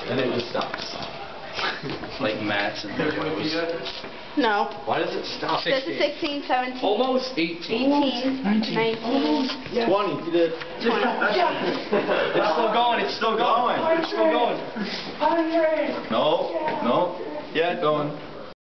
And it just stops. Like Matt's and Joe's. No. Why does it stop? This is 16, 17. Almost 18, 19. 20. You did. 20. It's still going. It's still going. It's still going. No. No. Yeah, going.